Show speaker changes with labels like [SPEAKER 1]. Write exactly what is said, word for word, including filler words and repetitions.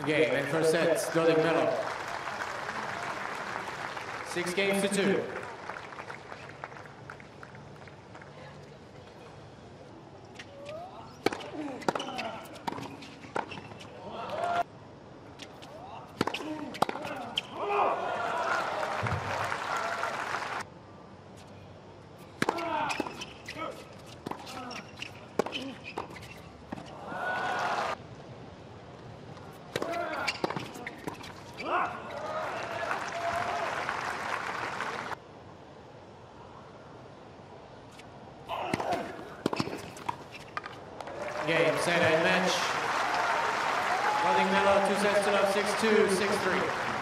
[SPEAKER 1] Game and first set, Dodig Melo. Six games to two. Game, set, and match. Dodig Melo, two sets to love, six two, six three.